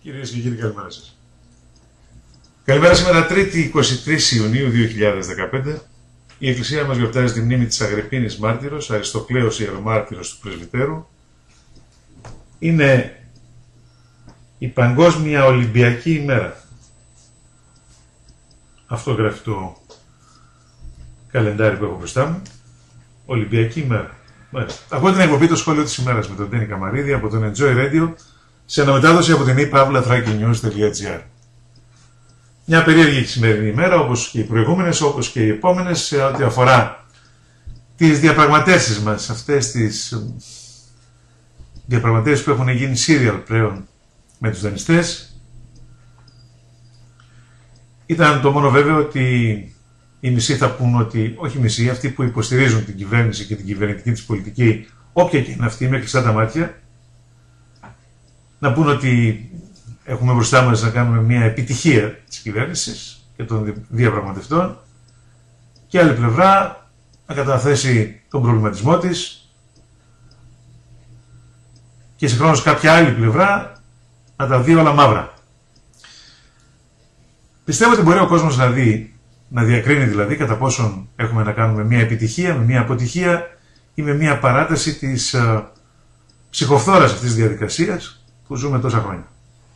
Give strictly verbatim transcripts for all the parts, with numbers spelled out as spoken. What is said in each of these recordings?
Κυρίες και κύριοι, καλημέρα σας. Καλημέρα σήμερα, Τρίτη εικοστή τρίτη Ιουνίου δύο χιλιάδες δεκαπέντε. Η Εκκλησία μας γιορτάζει τη μνήμη της Αγρυπίνης Μάρτυρος, Αριστοκλέος Ιερομάρτυρος του Πρεσβυτέρου. Είναι η Παγκόσμια Ολυμπιακή ημέρα. Αυτό γράφει το καλεντάρι που έχω μπροστά μου. Ολυμπιακή ημέρα. Ακούω την εκπομπή το σχόλιο της ημέρας με τον Τένι Καμαρίδη από τον Enjoy Radio σε αναμετάδοση από την e-pavla-news.gr. Μια περίεργη σημερινή ημέρα, όπως και οι προηγούμενες, όπως και οι επόμενες, σε ό,τι αφορά τις διαπραγματεύσεις μας, αυτές τις διαπραγματεύσεις που έχουν γίνει serial πλέον με τους δανειστές. Ήταν το μόνο βέβαιο ότι οι μισοί θα πούν ότι, όχι μισοί, αυτοί που υποστηρίζουν την κυβέρνηση και την κυβερνητική της πολιτική, όποια και είναι αυτή, με κλειστά τα μάτια, να πούν ότι έχουμε μπροστά μας να κάνουμε μια επιτυχία της κυβέρνησης και των διαπραγματευτών, και άλλη πλευρά να καταθέσει τον προβληματισμό της και συγχρόνως κάποια άλλη πλευρά να τα δει όλα μαύρα. Πιστεύω ότι μπορεί ο κόσμος να δει, να διακρίνει δηλαδή κατά πόσον έχουμε να κάνουμε μια επιτυχία, με μια αποτυχία ή με μια παράταση της uh, ψυχοφθόρας αυτής της διαδικασίας που ζούμε τόσα χρόνια.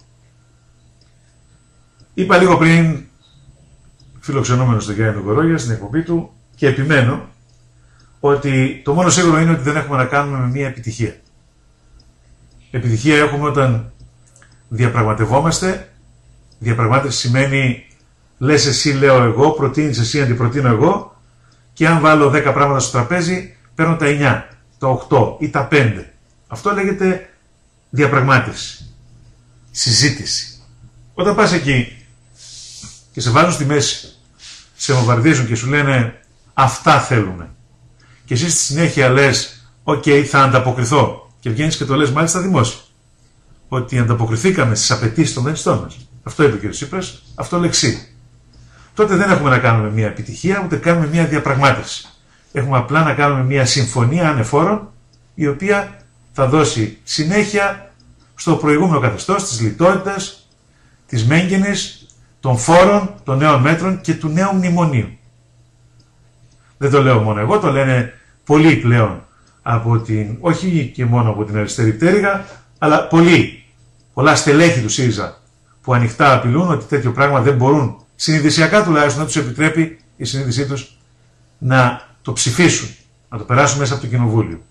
Είπα λίγο πριν, φιλοξενούμενος τον Γιάννη Κορόγια στην εκπομπή του, και επιμένω ότι το μόνο σίγουρο είναι ότι δεν έχουμε να κάνουμε με μια επιτυχία. Επιτυχία έχουμε όταν διαπραγματευόμαστε. Διαπραγμάτευση σημαίνει λες εσύ, λέω εγώ, προτείνεις εσύ, αντιπροτείνω εγώ, και αν βάλω δέκα πράγματα στο τραπέζι παίρνω τα εννιά, τα οκτώ ή τα πέντε. Αυτό λέγεται διαπραγμάτευση, συζήτηση. Όταν πας εκεί και σε βάζουν στη μέση, σε βομβαρδίζουν και σου λένε αυτά θέλουμε, και εσύ στη συνέχεια λες οκ, okay, θα ανταποκριθώ, και βγαίνεις και το λες μάλιστα δημόσια ότι ανταποκριθήκαμε στις απαιτήσεις των δανειστών μας, αυτό είπε ο κ. Τσίπρας, αυτό λεξί, τότε δεν έχουμε να κάνουμε μια επιτυχία, ούτε κάνουμε μια διαπραγμάτευση. Έχουμε απλά να κάνουμε μια συμφωνία ανεφόρων, η οποία θα δώσει συνέχεια στο προηγούμενο καθεστώς της λιτότητας, της μέγενης, των φόρων, των νέων μέτρων και του νέου μνημονίου. Δεν το λέω μόνο εγώ, το λένε πολλοί πλέον από την, όχι και μόνο από την αριστερή πτέρυγα, αλλά πολλοί, πολλά στελέχη του ΣΥΡΙΖΑ που ανοιχτά απειλούν ότι τέτοιο πράγμα δεν μπορούν, συνειδησιακά τουλάχιστον, να τους επιτρέπει η συνείδησή τους να το ψηφίσουν, να το περάσουν μέσα από το κοινοβούλιο.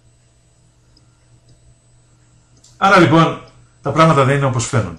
Άρα λοιπόν τα πράγματα δεν είναι όπως φαίνονται.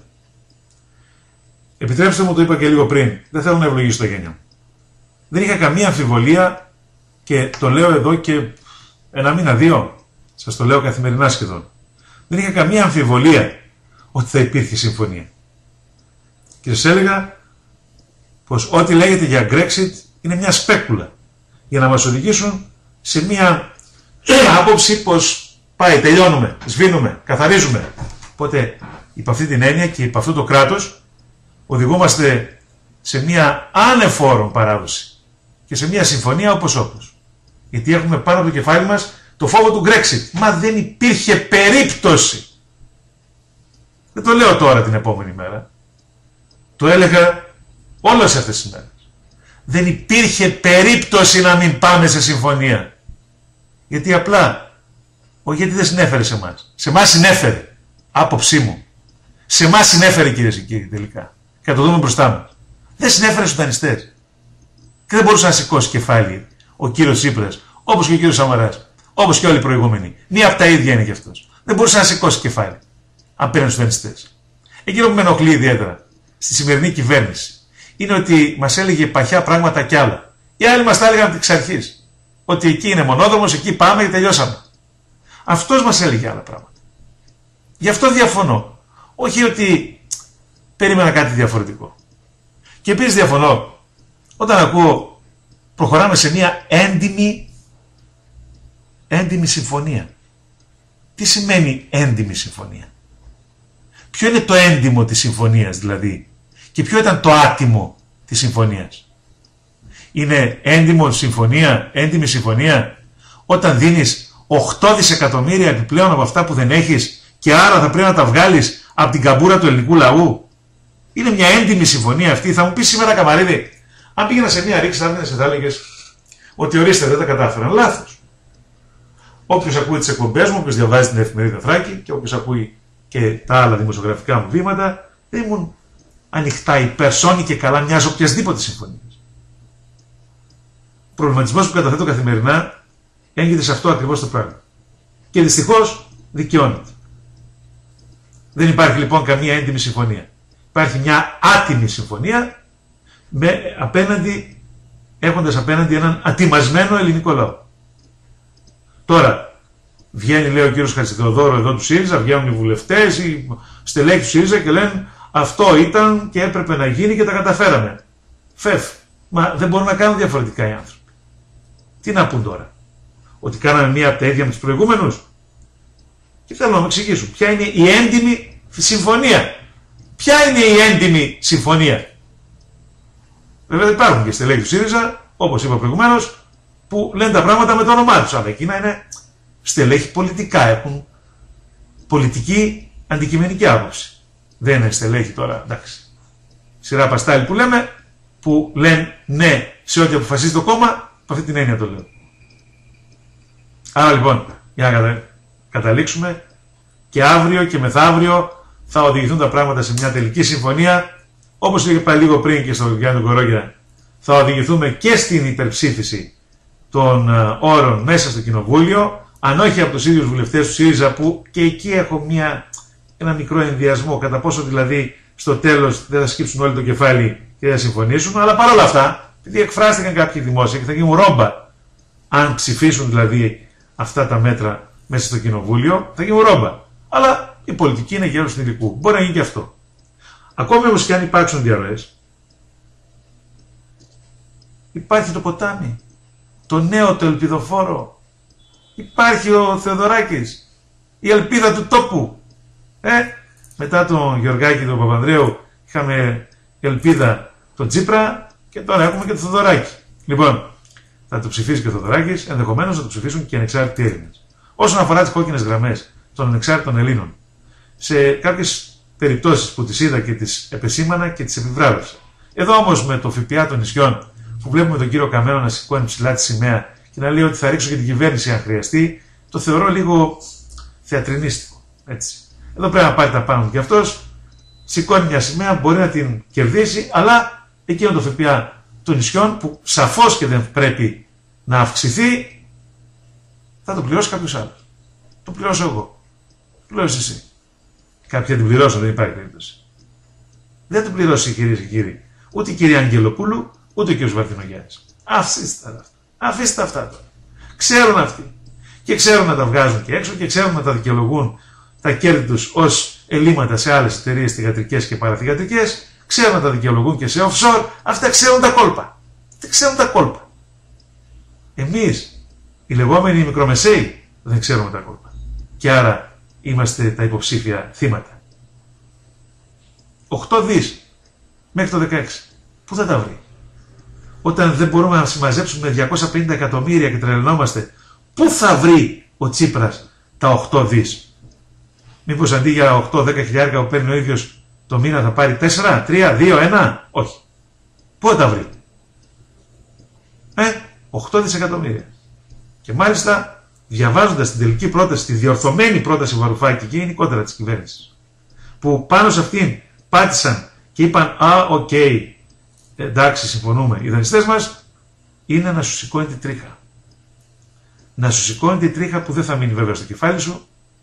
Επιτρέψτε μου, το είπα και λίγο πριν, δεν θέλω να ευλογήσω τα γένια μου. Δεν είχα καμία αμφιβολία, και το λέω εδώ και ένα μήνα, δύο, σας το λέω καθημερινά σχεδόν. Δεν είχα καμία αμφιβολία ότι θα υπήρχε συμφωνία. Και σας έλεγα πως ό,τι λέγεται για Brexit είναι μια σπέκουλα για να μας οδηγήσουν σε μια άποψη πως πάει, τελειώνουμε, σβήνουμε, καθαρίζουμε. Οπότε υπ' αυτή την έννοια και υπ' αυτό το κράτος οδηγούμαστε σε μια ανεφόρον παράδοση και σε μια συμφωνία όπως όπως. Γιατί έχουμε πάνω από το κεφάλι μας το φόβο του Brexit. Μα δεν υπήρχε περίπτωση. Δεν το λέω τώρα την επόμενη μέρα. Το έλεγα όλες αυτές τις μέρες. Δεν υπήρχε περίπτωση να μην πάμε σε συμφωνία. Γιατί απλά, όχι γιατί δεν συνέφερε σε εμάς. Σε εμάς συνέφερε. Άποψή μου. Σε εμάς συνέφερε, κυρίες και κύριοι, τελικά. Και να το δούμε μπροστά μας. Δεν συνέφερε στους δανειστές. Και δεν μπορούσε να σηκώσει κεφάλι ο κύριος Τσίπρας, όπως και ο κύριος Σαμαράς, όπως και όλοι οι προηγούμενοι. Μία από τα ίδια είναι κι αυτός. Δεν μπορούσε να σηκώσει κεφάλι απέναντι στους δανειστές. Εκείνο που με ενοχλεί ιδιαίτερα στη σημερινή κυβέρνηση είναι ότι μας έλεγε παχιά πράγματα κι άλλα. Οι άλλοι μας τα έλεγαν εξ αρχής. Ότι εκεί είναι μονόδρομος, εκεί πάμε και τελειώσαμε. Αυτός μας έλεγε άλλα πράγματα. Γι' αυτό διαφωνώ. Όχι ότι περίμενα κάτι διαφορετικό. Και επίσης διαφωνώ όταν ακούω προχωράμε σε μια έντιμη, έντιμη συμφωνία. Τι σημαίνει έντιμη συμφωνία? Ποιο είναι το έντιμο της συμφωνίας δηλαδή? Και ποιο ήταν το άτιμο της συμφωνίας? Είναι έντιμο συμφωνία, έντιμη συμφωνία όταν δίνεις οκτώ δισεκατομμύρια επιπλέον από αυτά που δεν έχεις και άρα θα πρέπει να τα βγάλεις από την καμπούρα του ελληνικού λαού. Είναι μια έντιμη συμφωνία αυτή. Θα μου πει σήμερα, Καμαρίδη, αν πήγαινα σε μια ρήξη, θα έρθεις, θα έλεγες ότι ορίστε δεν τα κατάφεραν. Λάθος. Όποιος ακούει τις εκπομπές μου, όποιος διαβάζει την εφημερίδα Θράκη και όποιος ακούει και τα άλλα δημοσιογραφικά μου βήματα, δεν ήμουν ανοιχτά υπέρ σώνη και καλά μιας οποιασδήποτε συμφωνίας. Ο προβληματισμός που καταθέτω καθημερινά έγκυται σε αυτό ακριβώς το πράγμα. Και δυστυχώς δικαιώνεται. Δεν υπάρχει λοιπόν καμία έντιμη συμφωνία. Υπάρχει μια άτιμη συμφωνία με απέναντι, έχοντας απέναντι έναν ατιμασμένο ελληνικό λαό. Τώρα, βγαίνει, λέει ο κύριος Χατζηθεοδόρου εδώ του ΣΥΡΙΖΑ, βγαίνουν οι βουλευτές, οι στελέχοι του ΣΥΡΙΖΑ και λένε αυτό ήταν και έπρεπε να γίνει και τα καταφέραμε. Φεφ, μα δεν μπορούν να κάνουν διαφορετικά οι άνθρωποι. Τι να πούν τώρα, ότι κάναμε μία από τα ίδια με τους προηγούμενους? Και θέλω να μου εξηγήσουν ποια είναι η έντιμη συμφωνία. Ποια είναι η έντιμη συμφωνία? Βέβαια υπάρχουν και στελέχοι του ΣΥΡΙΖΑ, όπως είπα προηγουμένως, που λένε τα πράγματα με το όνομά τους. Αλλά εκείνα είναι στελέχοι πολιτικά, έχουν πολιτική αντικειμενική άποψη. Δεν είναι στελέχοι τώρα, εντάξει, σειρά παστάλη που λέμε, που λένε ναι σε ό,τι αποφασίζει το κόμμα, από αυτή την έννοια το λέω. Άρα λοιπόν, για να καταλήξουμε, και αύριο και μεθαύριο θα οδηγηθούν τα πράγματα σε μια τελική συμφωνία. Όπως είπα λίγο πριν και στο Γιάννη Κορόγια, θα οδηγηθούμε και στην υπερψήφιση των όρων μέσα στο Κοινοβούλιο, αν όχι από τους ίδιους βουλευτές του ΣΥΡΙΖΑ, που και εκεί έχω μια, ένα μικρό ενδιασμό, κατά πόσο δηλαδή στο τέλος δεν θα σκύψουν όλοι το κεφάλι και δεν θα συμφωνήσουν, αλλά παρόλα αυτά, επειδή εκφράστηκαν κάποιοι δημόσια και θα γίνουν ρόμπα, αν ψηφίσουν δηλαδή αυτά τα μέτρα μέσα στο Κοινοβούλιο, θα γίνουν ρόμπα. Αλλά η πολιτική είναι γέρος του υλικού. Μπορεί να γίνει και αυτό. Ακόμη όμως και αν υπάρξουν διαρροές, υπάρχει το ποτάμι, το νέο, το ελπιδοφόρο. Υπάρχει ο Θεοδωράκης, η ελπίδα του τόπου. Ε, μετά τον Γεωργάκη, τον Παπανδρέου, είχαμε ελπίδα τον Τσίπρα και τώρα έχουμε και τον Θεοδωράκη. Λοιπόν, θα το ψηφίσει και ο Θεοδωράκης, ενδεχομένως θα το ψηφίσουν και οι ανεξάρτητοι Έλληνες. Όσον αφορά τις κόκκινες γραμμές των ανεξάρτητων Ελλήνων, σε κάποιες περιπτώσεις που τις είδα και τις επεσήμανα και τις επιβράβευσα. Εδώ όμως με το ΦΠΑ των νησιών, που βλέπουμε τον κύριο Καμένο να σηκώνει ψηλά τη σημαία και να λέει ότι θα ρίξω και την κυβέρνηση αν χρειαστεί, το θεωρώ λίγο θεατρινίστικο. Έτσι. Εδώ πρέπει να πάρει τα πάνω του και αυτός, σηκώνει μια σημαία, μπορεί να την κερδίσει, αλλά εκείνο το ΦΠΑ των νησιών, που σαφώς και δεν πρέπει να αυξηθεί, θα το πληρώσει κάποιος άλλος. Το πληρώσω εγώ. Το πληρώσεις εσύ. Κάποια την πληρώσω, δεν υπάρχει περίπτωση. Δεν το πληρώσει, κυρίες και κύριοι, ούτε η κυρία Αγγελοπούλου, ούτε ο κύριος Βαρδινογιάννης. Αφήστε αυτά. Αφήστε αυτά τώρα. Ξέρουν αυτοί. Και ξέρουν να τα βγάζουν και έξω και ξέρουν να τα δικαιολογούν τα κέρδη τους ως ελλείμματα σε άλλες εταιρείες θυγατρικές και παραθυγατρικές. Ξέρουν να τα δικαιολογούν και σε offshore. Αυτά ξέρουν τα κόλπα. Δεν ξέρουν τα κόλπα. Εμείς, οι λεγόμενοι μικρομεσαίοι, δεν ξέρουμε τα κόλπα. Και άρα είμαστε τα υποψήφια θύματα. οκτώ δις μέχρι το δεκαέξι. Πού θα τα βρει? Όταν δεν μπορούμε να συμμαζέψουμε διακόσια πενήντα εκατομμύρια και τρελνόμαστε, πού θα βρει ο Τσίπρας τα οκτώ δις? Μήπως αντί για οκτώ δέκα χιλιάρικα που παίρνει ο ίδιος το μήνα θα πάρει τέσσερα, τρία, δύο, ένα? Όχι. Πού θα τα βρει? Ε, οκτώ δισεκατομμύρια. Και μάλιστα, διαβάζοντας την τελική πρόταση, τη διορθωμένη πρόταση Βαρουφάκη και γενικότερα της κυβέρνησης, που πάνω σε αυτήν πάτησαν και είπαν «Α, οκ, okay, εντάξει, συμφωνούμε». Οι δανειστές μας, είναι να σου σηκώνει τη τρίχα. Να σου σηκώνει τη τρίχα που δεν θα μείνει βέβαια στο κεφάλι σου.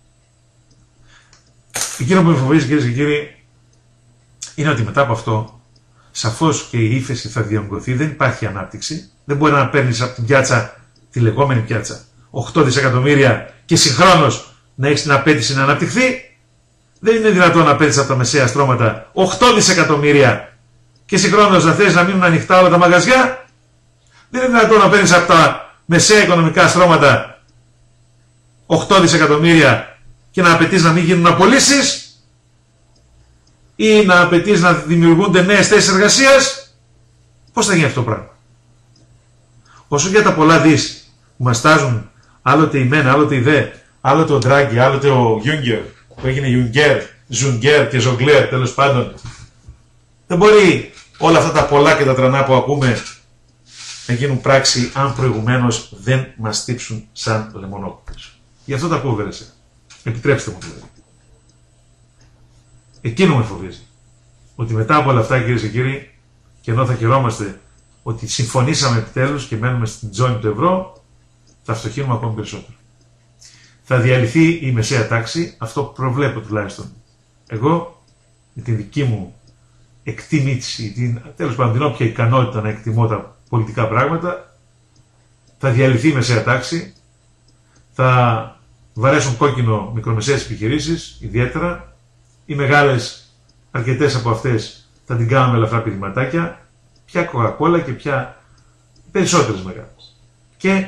Εκείνο που με φοβίζει, κυρίες και κύριοι, είναι ότι μετά από αυτό, σαφώς και η ύφεση θα διονγκωθεί, δεν υπάρχει ανάπτυξη. Δεν μπορεί να παίρνεις από την πιάτσα, τη λεγόμενη πιάτσα, οκτώ δισεκατομμύρια και συγχρόνως να έχεις την απέτηση να αναπτυχθεί. Δεν είναι δυνατόν να παίρνεις από τα μεσαία στρώματα οκτώ δισεκατομμύρια και συγχρόνως να θες να μείνουν ανοιχτά όλα τα μαγαζιά. Δεν είναι δυνατόν να παίρνεις από τα μεσαία οικονομικά στρώματα οκτώ δισεκατομμύρια και να απαιτείς να μην γίνουν απολύσεις ή να απαιτείς να δημιουργούνται νέες θέσεις εργασίας. Πώς θα γίνει αυτό το πράγμα? Όσο για τα πολλά δις που μας στάζουν άλλοτε η μένα, άλλοτε η δε, άλλοτε ο Ντράγκη, άλλοτε ο Γιούγκερ, που έγινε Ιουνγκέρ, Ζουνγκέρ και Ζογκλέρ, τέλος πάντων. Δεν μπορεί όλα αυτά τα πολλά και τα τρανά που ακούμε να γίνουν πράξη αν προηγουμένως δεν μας τύψουν σαν λεμονόκουπες. Γι' αυτό τα ακούω, Βερεσέ. Επιτρέψτε μου δηλαδή. Εκείνο με φοβίζει. Ότι μετά από όλα αυτά, κυρίες και κύριοι, και ενώ θα χαιρόμαστε ότι συμφωνήσαμε επιτέλους και μένουμε στην ζώνη του ευρώ, θα φτωχύνουμε ακόμη περισσότερο. Θα διαλυθεί η μεσαία τάξη, αυτό προβλέπω τουλάχιστον. Εγώ, με την δική μου εκτίμηση, την, τέλος πάντων την όποια ικανότητα να εκτιμώ τα πολιτικά πράγματα, θα διαλυθεί η μεσαία τάξη, θα βαρέσουν κόκκινο μικρομεσαίες επιχειρήσεις, ιδιαίτερα, οι μεγάλες, αρκετές από αυτές θα την κάνουμε ελαφρά πηδηματάκια, πια κοκακόλα και πια περισσότερες μεγάλες. Και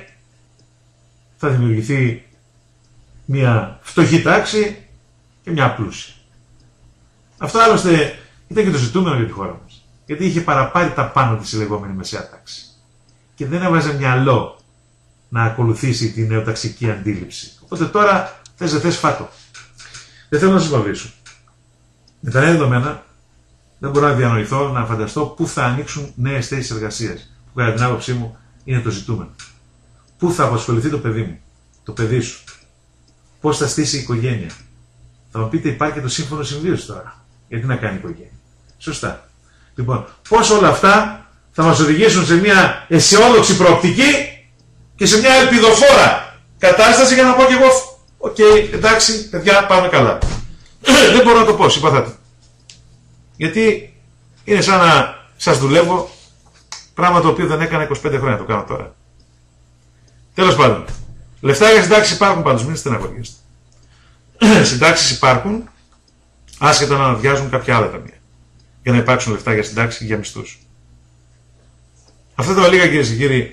θα δημιουργηθεί μια φτωχή τάξη και μια πλούσια. Αυτό άλλωστε ήταν και το ζητούμενο για τη χώρα μας. Γιατί είχε παραπάρει τα πάνω της η λεγόμενη μεσαία τάξη. Και δεν έβαζε μυαλό να ακολουθήσει τη νεοταξική αντίληψη. Οπότε τώρα θες δεν θες φάτο. Δεν θέλω να σας βαβήσω. Με τα νέα δεδομένα δεν μπορώ να διανοηθώ, να φανταστώ πού θα ανοίξουν νέες θέσεις εργασίας. Που κατά την άποψή μου είναι το ζητούμενο. Πού θα απασχοληθεί το παιδί μου, το παιδί σου. Πώς θα στήσει η οικογένεια. Θα μου πείτε, υπάρχει και το σύμφωνο συμβίωσης τώρα. Γιατί να κάνει οικογένεια. Σωστά. Λοιπόν, πώς όλα αυτά θα μας οδηγήσουν σε μια αισιόδοξη προοπτική και σε μια ελπιδοφόρα κατάσταση για να πω και εγώ, οκ, okay, εντάξει, παιδιά, πάμε καλά. Δεν μπορώ να το πω, συμπαθάτε. Γιατί είναι σαν να σας δουλεύω πράγμα το οποίο δεν έκανα είκοσι πέντε χρόνια, το κάνω τώρα. Τέλος πάντων, λεφτά για συντάξεις υπάρχουν πάντως, μην στεναχωριέστε. Συντάξεις υπάρχουν, άσχετα να αναδειάζουν κάποια άλλα ταμεία. Για να υπάρξουν λεφτά για συντάξεις και για μισθούς. Αυτά τα λίγα, κυρίες και κύριοι,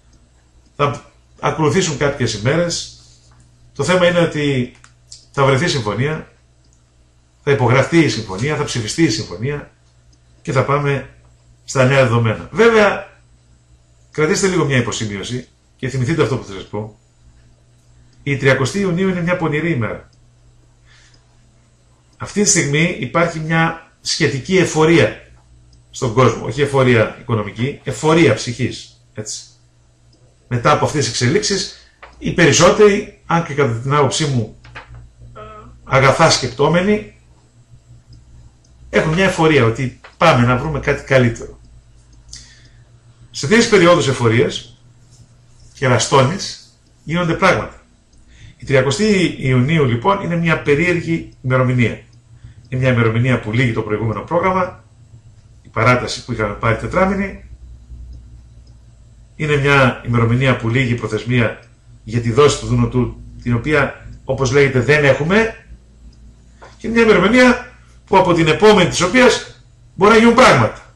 θα ακολουθήσουν κάποιες ημέρες. Το θέμα είναι ότι θα βρεθεί συμφωνία, θα υπογραφτεί η συμφωνία, θα ψηφιστεί η συμφωνία και θα πάμε στα νέα δεδομένα. Βέβαια, κρατήστε λίγο μια υποσημείωση και θυμηθείτε αυτό που θα σας πω. Η τριαντάτη Ιουνίου είναι μια πονηρή ημέρα. Αυτή τη στιγμή υπάρχει μια σχετική εφορία στον κόσμο. Όχι εφορία οικονομική, εφορία ψυχής. Έτσι. Μετά από αυτές τις εξελίξεις, οι περισσότεροι, αν και κατά την άποψή μου αγαθά σκεπτόμενοι, έχουν μια εφορία ότι πάμε να βρούμε κάτι καλύτερο. Σε τέτοιες περιόδους εφορίας και ραστόνης γίνονται πράγματα. Η τριαντάτη Ιουνίου λοιπόν είναι μια περίεργη ημερομηνία. Είναι μια ημερομηνία που λύγει το προηγούμενο πρόγραμμα, η παράταση που είχαμε πάρει τετράμινη. Είναι μια ημερομηνία που λύγει η προθεσμία για τη δόση του Δουνουτού, την οποία όπως λέγεται δεν έχουμε. Και είναι μια ημερομηνία που από την επόμενη της οποίας μπορεί να γίνουν πράγματα.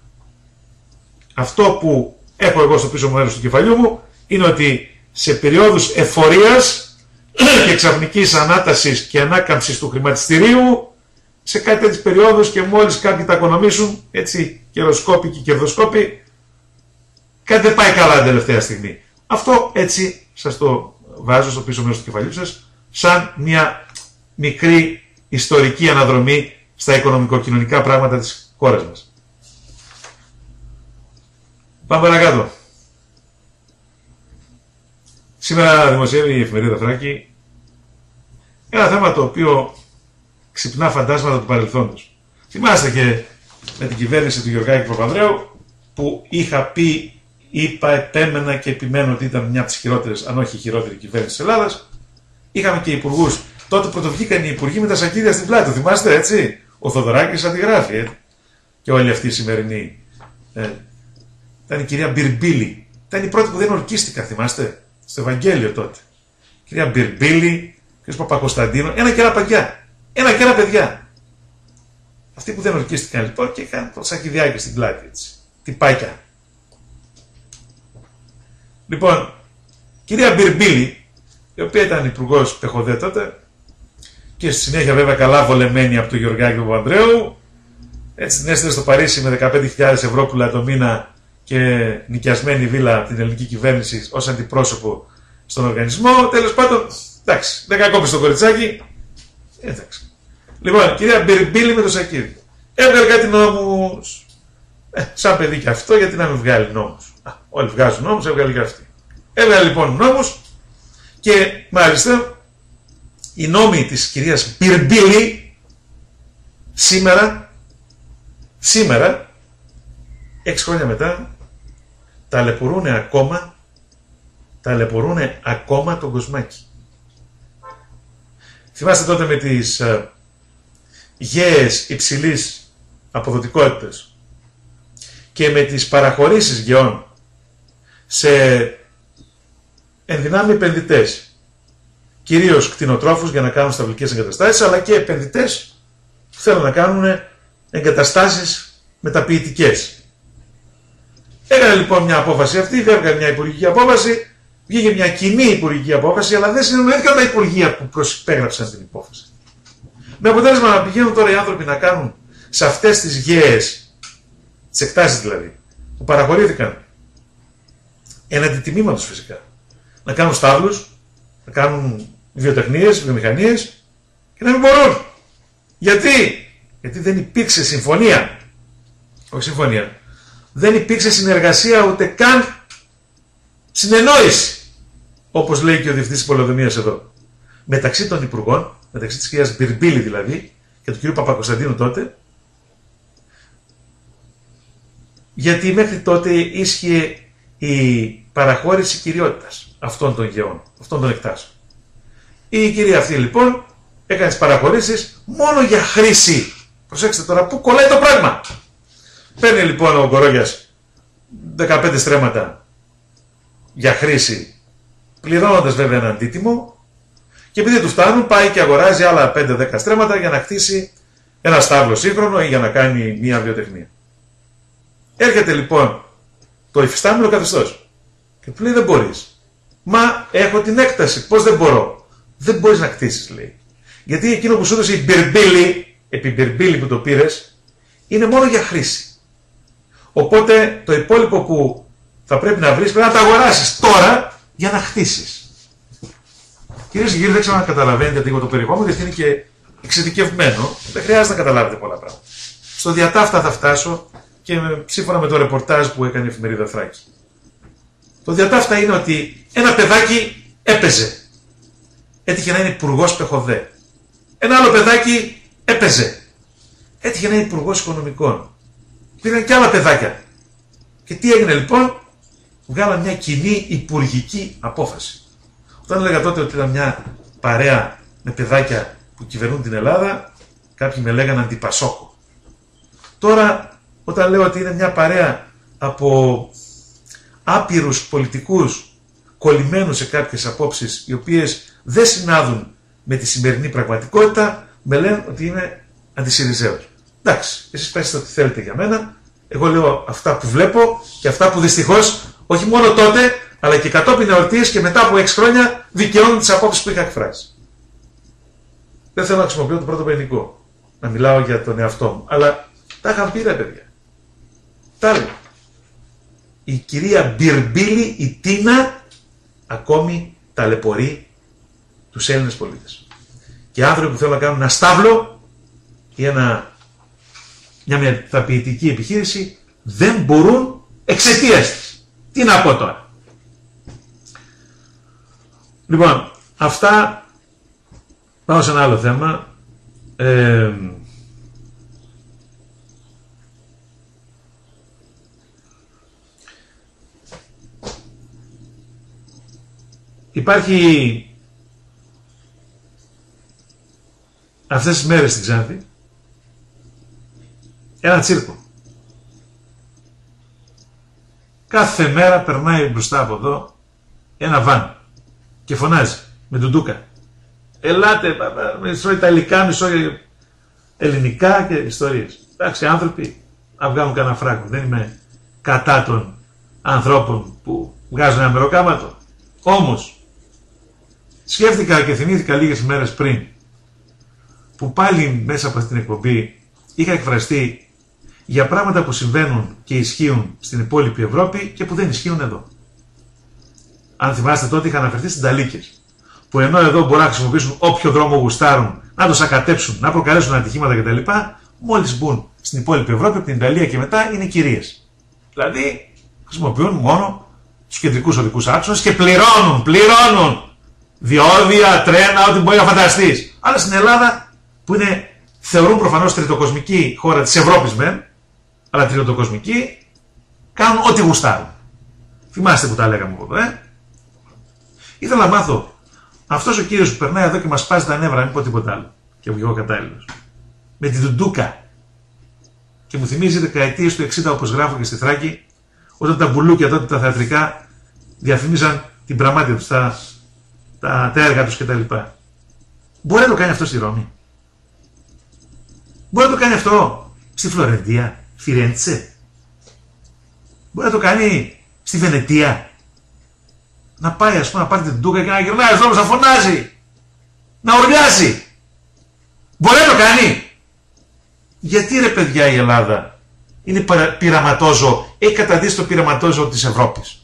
Αυτό που έχω εγώ στο πίσω μέρος του κεφαλιού μου είναι ότι σε περιόδους εφορίας και ξαφνικής ανάτασης και ανάκαμψης του χρηματιστηρίου, σε κάτι τέτοιες περιόδους και μόλις κάποιοι τα οικονομήσουν, έτσι, καιροσκόποι και κερδοσκόποι, κάτι δεν πάει καλά την τελευταία στιγμή. Αυτό έτσι σας το βάζω στο πίσω μέρος του κεφαλιού σας, σαν μια μικρή ιστορική αναδρομή στα οικονομικο-κοινωνικά πράγματα της χώρας μας. Πάμε παρακάτω. Σήμερα δημοσιεύει η εφημερίδα Θράκη ένα θέμα το οποίο ξυπνά φαντάσματα του παρελθόντος. Θυμάστε και με την κυβέρνηση του Γεωργάκη Παπανδρέου που είχα πει, είπα, επέμενα και επιμένω ότι ήταν μια από τις χειρότερες, αν όχι η χειρότερη κυβέρνηση της Ελλάδας. Είχαμε και υπουργούς. Τότε πρωτοβγήκαν οι υπουργοί με τα σακίδια στην πλάτη, το θυμάστε έτσι. Ο Θοδωράκης αντιγράφει, ε. Και όλοι αυτοί οι σημερινοί. Ε. Ήταν η κυρία Μπιρμπίλη. Ήταν η πρώτη που δεν ορκίστηκαν, θυμάστε. Στο Ευαγγέλιο τότε. Κυρία Μπιρμπίλη, κ. Παπακοσταντίνο, ένα και ένα παιδιά. Ένα και ένα παιδιά. Αυτοί που δεν ορκίστηκαν λοιπόν και είχαν το σακιδιάκι στην πλάτη, έτσι. Τυπάκια. Λοιπόν, κυρία Μπιρμπίλη, η οποία ήταν υπουργός Πεχοδέ τότε, και στη συνέχεια βέβαια καλά βολεμένη από τον Γεωργάκη Παπανδρέου, έτσι την έστειλε στο Παρίσι με δεκαπέντε χιλιάδες ευρώ πουλά το μήνα και νοικιασμένη βίλα από την ελληνική κυβέρνηση ως αντιπρόσωπο στον οργανισμό. Τέλος πάντων, εντάξει, δεν κακόπισε το κοριτσάκι. Εντάξει. Λοιπόν, κυρία Μπιρμπίλη με το σακίδι. Έβγαλε κάτι νόμους. Ε, σαν παιδί και αυτό, γιατί να μην βγάλει νόμους. Α, όλοι βγάζουν νόμους, έβγαλε και αυτή. Έβγαλε λοιπόν νόμους και μάλιστα οι νόμοι της κυρίας Μπιρμπίλη σήμερα, σήμερα, έξι χρόνια μετά, ταλαιπωρούνε ακόμα, ταλαιπωρούνε ακόμα τον Κοσμάκη. Θυμάστε τότε με τις ε, γέες υψηλής αποδοτικότητας και με τις παραχωρήσεις γεών σε ενδυνάμει επενδυτές, κυρίως κτηνοτρόφους για να κάνουν σταυλικές εγκαταστάσεις, αλλά και επενδυτές που θέλουν να κάνουν εγκαταστάσεις μεταποιητικές. Έκανε λοιπόν μια απόφαση αυτή, βγήκε μια υπουργική απόφαση, βγήκε μια κοινή υπουργική απόφαση, αλλά δεν συνεννοήθηκαν τα υπουργεία που προσπέγραψαν την υπόφαση. Με αποτέλεσμα να πηγαίνουν τώρα οι άνθρωποι να κάνουν σε αυτές τις γέες, τις εκτάσεις δηλαδή, που παραχωρήθηκαν έναντι τιμήματος φυσικά, να κάνουν στάβλους, να κάνουν βιοτεχνίες, βιομηχανίες και να μην μπορούν. Γιατί? Γιατί δεν υπήρξε συμφωνία. Όχι συμφωνία. Δεν υπήρξε συνεργασία, ούτε καν συνεννόηση, όπως λέει και ο διευθυντής της πολεοδομίας εδώ, μεταξύ των υπουργών, μεταξύ της κυρίας Μπιρμπίλη δηλαδή και του κυρίου Παπακοσταντίνου τότε, γιατί μέχρι τότε ίσχυε η παραχώρηση κυριότητας αυτών των γεών, αυτών των εκτάσεων. Η κυρία αυτή λοιπόν έκανε τις παραχωρήσεις μόνο για χρήση. Προσέξτε τώρα πού κολλάει το πράγμα. Παίρνει λοιπόν ο Γκορόγιας δεκαπέντε στρέμματα για χρήση, πληρώνοντας βέβαια ένα αντίτιμο, και επειδή του φτάνουν πάει και αγοράζει άλλα πέντε δέκα στρέμματα για να χτίσει ένα στάβλο σύγχρονο ή για να κάνει μια βιοτεχνία. Έρχεται λοιπόν το υφιστάμενο καθεστώς και του λέει δεν μπορείς. Μα έχω την έκταση, πώς δεν μπορώ? Δεν μπορείς να χτίσεις, λέει. Γιατί εκείνο που σου έδωσε η Μπιρμπίλη, επί Μπιρμπίλη που το πήρες, είναι μόνο για χρήση. Οπότε το υπόλοιπο που θα πρέπει να βρεις πρέπει να τα αγοράσεις τώρα για να χτίσεις. Κυρίες και κύριοι, δεν ξέρω αν καταλαβαίνετε λίγο το περιεχόμενο, γιατί είναι και εξειδικευμένο. Δεν χρειάζεται να καταλάβετε πολλά πράγματα. Στο διατάφτα θα φτάσω και σύμφωνα με το ρεπορτάζ που έκανε η εφημερίδα Θράκη. Το διατάφτα είναι ότι ένα παιδάκι έπαιζε. Έτυχε να είναι υπουργός Πεχοδέ. Ένα άλλο παιδάκι έπαιζε. Έτυχε να είναι υπουργός Οικονομικών. Πήγαν και άλλα παιδάκια. Και τι έγινε λοιπόν? Βγάλαν μια κοινή υπουργική απόφαση. Όταν έλεγα τότε ότι ήταν μια παρέα με παιδάκια που κυβερνούν την Ελλάδα, κάποιοι με λέγανε αντιπασόκο. Τώρα όταν λέω ότι είναι μια παρέα από άπειρους πολιτικούς κολλημένους σε κάποιες απόψεις οι οποίες δεν συνάδουν με τη σημερινή πραγματικότητα, με λένε ότι είμαι αντισυριζέος. Εντάξει, εσείς πέστε ό,τι θέλετε για μένα, εγώ λέω αυτά που βλέπω και αυτά που δυστυχώς όχι μόνο τότε, αλλά και κατόπιν εορτής και μετά από έξι χρόνια δικαιώνουν τις απόψεις που είχα εκφράσει. Δεν θέλω να χρησιμοποιώ το πρώτο ποινικό, να μιλάω για τον εαυτό μου, αλλά τα είχαν πει ρε παιδιά. Τα λέω. Η κυρία Μπιρμπίλη, η Τίνα, ακόμη ταλαιπωρεί τους Έλληνες πολίτες. Και άνθρωποι που θέλουν να κάνουν ένα στάβλο ή ένα, μια μεταποιητική επιχείρηση δεν μπορούν εξαιτίας της. Τι να πω τώρα. Λοιπόν, αυτά, πάω σε ένα άλλο θέμα. Ε, υπάρχει αυτές τις μέρες στην Ξάνθη ένα τσίρκο. Κάθε μέρα περνάει μπροστά από εδώ ένα βαν και φωνάζει με ντουντούκα. Ελάτε, μισό ιταλικά, μισό ελληνικά και ιστορίες. Εντάξει, άνθρωποι να βγάλουν κανένα φράγκο. Δεν είμαι κατά των ανθρώπων που βγάζουν ένα μεροκάματο. Όμως, σκέφτηκα και θυμήθηκα λίγες μέρες πριν που πάλι μέσα από αυτή την εκπομπή είχα εκφραστεί για πράγματα που συμβαίνουν και ισχύουν στην υπόλοιπη Ευρώπη και που δεν ισχύουν εδώ. Αν θυμάστε τότε είχα αναφερθεί στις Νταλίκες, που ενώ εδώ μπορούν να χρησιμοποιήσουν όποιο δρόμο γουστάρουν να το σακατέψουν, να προκαλέσουν ατυχήματα κτλ. Μόλις μπουν στην υπόλοιπη Ευρώπη, από την Ιταλία και μετά, είναι κυρίες. Δηλαδή, χρησιμοποιούν μόνο τους κεντρικούς οδικούς άξονες και πληρώνουν, πληρώνουν διόδια, τρένα, ό,τι μπορεί να φανταστείς. Αλλά στην Ελλάδα, που είναι, θεωρούν προφανώς τριτοκοσμική χώρα της Ευρώπης μεν, αλλά τριτοκοσμική, κάνουν ό,τι γουστάρουν. Θυμάστε που τα λέγαμε από εδώ, ε. Ήθελα να μάθω, αυτός ο κύριος που περνάει εδώ και μας σπάζει τα νεύρα, μην πω τίποτα άλλο, και βγω κατάλληλος, με την Τουντούκα, και μου θυμίζει δεκαετίες του εξήντα, όπως γράφω και στη Θράκη, όταν τα μπουλούκια τότε τα θεατρικά διαφημίζαν την πραμάτια τους, τα, τα, τα έργα τους κτλ. Μπορεί να το κάνει αυτό στη Ρώμη? Μπορεί να το κάνει αυτό στη Φλωρεντία, Φιρέντσε? Μπορεί να το κάνει στη Βενετία? Να πάει, ας πούμε, να πάρει την Τούκα και να γυρνάει ο δρόμος να φωνάζει, να ουρλιάζει? Μπορεί να το κάνει? Γιατί ρε παιδιά η Ελλάδα είναι πειραματόζω, έχει καταδείξει το πειραματόζω της Ευρώπης?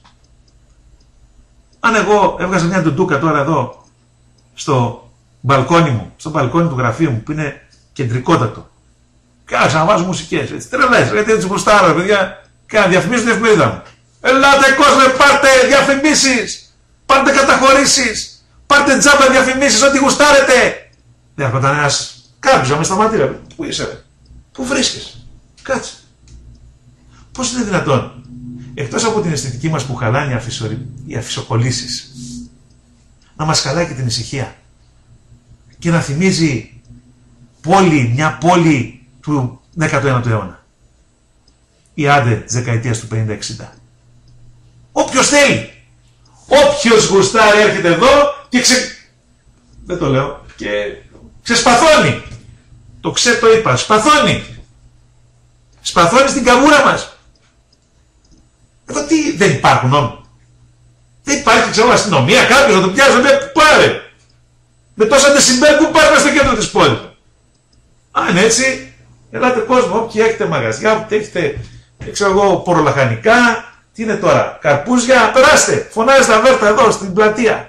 Αν εγώ έβγαζα μια Τουντούκα τώρα εδώ στο μπαλκόνι μου, στο μπαλκόνι του γραφείου μου, που είναι κεντρικότατο, και άρχισα να βάζω μουσικές, έτσι τρελές, γιατί έτσι γουστάρω ρε παιδιά, και να διαφημίσω την εφημερίδα μου. Ελάτε κόσμε, πάρτε διαφημίσεις, πάρτε καταχωρήσεις, πάρτε τζάμπα διαφημίσεις, ό,τι γουστάρετε. Δεν έρχονταν ένας κάποιος να με σταματεί, ρε. Πού είσαι ρε? Πού βρίσκεσαι? Κάτσε. Πώς είναι δυνατόν, εκτός από την αισθητική μας που χαλάνε οι αφισοκολλήσεις, να μας χαλάει και την ησυχία και να θυμίζει πόλη, μια πόλη του δέκατου ένατου αιώνα, ή άντε της δεκαετίας του πενήντα εξήντα. Όποιος θέλει, όποιος γουστάρει έρχεται εδώ και ξε... δεν το λέω, και ξεσπαθώνει. Το ξέ το είπα, σπαθώνει. Σπαθώνει στην καβούρα μας. Εδώ τι, δεν υπάρχουν νόμοι? Δεν υπάρχει, ξέρω, αστυνομία, κάποιος να το πιάσει, να πει πάρε. Με τόσα δεσιμπέλ που πάρουμε στο κέντρο της πόλης. Αν έτσι, ελάτε κόσμο, όποιοι έχετε μαγαζιά, όποιοι έχετε, ξέρω εγώ, πορολαχανικά, τι είναι τώρα, καρπούζια, περάστε, φωνάζετε αβέρτα εδώ στην πλατεία.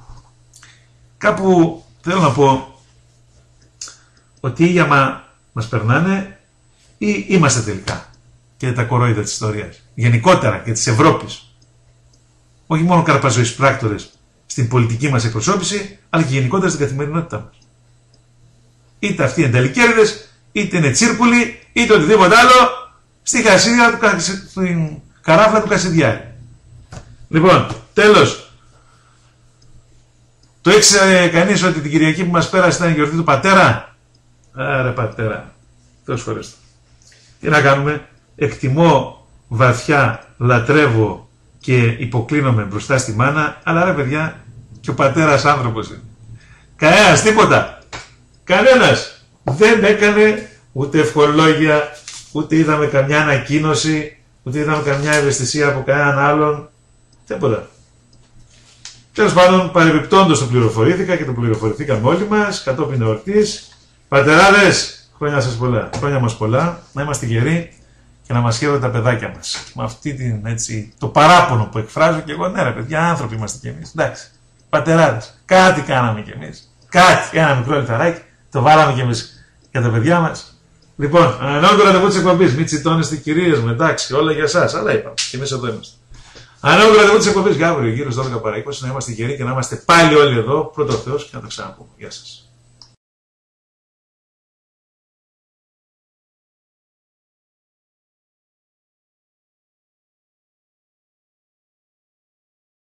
Κάπου θέλω να πω ότι ή μα μας περνάνε ή είμαστε τελικά και τα κορόιδα της ιστορίας, γενικότερα και της Ευρώπης. Όχι μόνο καρπαζοείς πράκτορες στην πολιτική μας εκπροσώπηση, αλλά και γενικότερα στην καθημερινότητά μας. Είτε αυτοί είναι τελικέρδες, είτε είναι τσίρκουλοι, είτε οτιδήποτε άλλο, στη χασίδια του, στην καράφλα του Κασιδιάρη. Λοιπόν, τέλος, το ήξερε κανείς ότι την Κυριακή που μας πέρασε ήταν η γιορτή του πατέρα? Άρα πατέρα, τόσες φορές το. Τι να κάνουμε, εκτιμώ βαθιά, λατρεύω και υποκλίνομαι μπροστά στη μάνα, αλλά ρε παιδιά, και ο πατέρας άνθρωπος είναι. Κανένας, τίποτα. Κανένας δεν έκανε ούτε ευχολόγια, ούτε είδαμε καμιά ανακοίνωση, ούτε είδαμε καμιά ευαισθησία από κανέναν άλλον. Τίποτα. Τέλος πάντων, παρεμπιπτόντως το πληροφορήθηκα και το πληροφορηθήκαμε όλοι μας κατόπιν εορτής. Πατεράδες, χρόνια σας πολλά, χρόνια μας πολλά, να είμαστε γεροί και να μας χαίρονται τα παιδάκια μας. Με αυτή την, έτσι, το παράπονο που εκφράζω και εγώ, ναι ρε παιδιά, άνθρωποι είμαστε κι εμείς. Εντάξει, πατεράδες, κάτι κάναμε κι εμείς. Κάτι, ένα μικρό λιθαράκι, το βάλαμε κι εμείς για τα παιδιά μας. Λοιπόν, ανανεώνω το ραντεβού της εκπομπής. Μην τσιτώνεστε κυρίες μου, εντάξει, όλα για εσάς, αλλά είπαμε, και εμείς εδώ είμαστε. Ανανεώνω το ραντεβού της εκπομπής για αύριο, γύρω στις δώδεκα παρά είκοσι, να είμαστε γεροί και να είμαστε πάλι όλοι εδώ, πρώτο Θεός, και να τα ξαναπούμε. Γεια σας.